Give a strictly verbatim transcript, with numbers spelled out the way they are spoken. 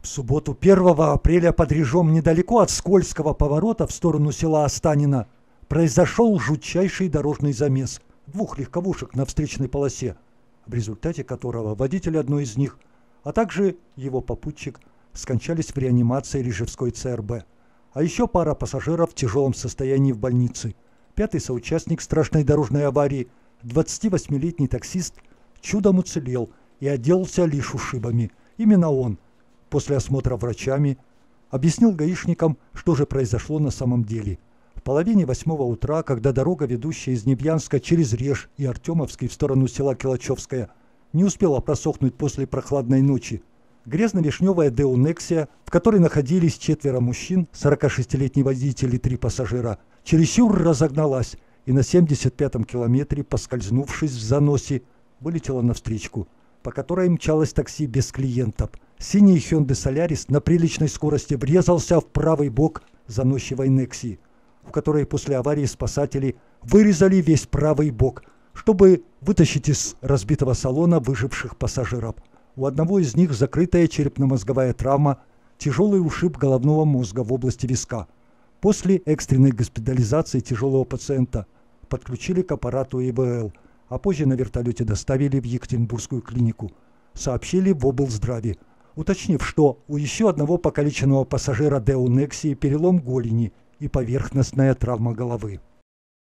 В субботу первого апреля под Режом, недалеко от скользкого поворота в сторону села Останино, произошел жутчайший дорожный замес двух легковушек на встречной полосе, в результате которого водитель одной из них, а также его попутчик, скончались в реанимации Рижевской ЦРБ. А еще пара пассажиров в тяжелом состоянии в больнице. Пятый соучастник страшной дорожной аварии, двадцативосьмилетний таксист, чудом уцелел и отделался лишь ушибами. Именно он, после осмотра врачами, объяснил гаишникам, что же произошло на самом деле. В половине восьмого утра, когда дорога, ведущая из Невьянска через Реж и Артемовский в сторону села Килачевское, не успела просохнуть после прохладной ночи, грязно-вишневая Дэу Нексия, в которой находились четверо мужчин, сорокашестилетний водитель и три пассажира, чересчур разогналась и на семьдесят пятом километре, поскользнувшись в заносе, вылетела навстречку, по которой мчалось такси без клиентов. Синий Hyundai Solaris на приличной скорости врезался в правый бок заносчивой Нексии, в которой после аварии спасатели вырезали весь правый бок, чтобы вытащить из разбитого салона выживших пассажиров. У одного из них закрытая черепно-мозговая травма, тяжелый ушиб головного мозга в области виска. После экстренной госпитализации тяжелого пациента подключили к аппарату ИВЛ, а позже на вертолете доставили в Екатеринбургскую клинику. Сообщили в облздраве, уточнив, что у еще одного покалеченного пассажира Дэу Нексии перелом голени и поверхностная травма головы.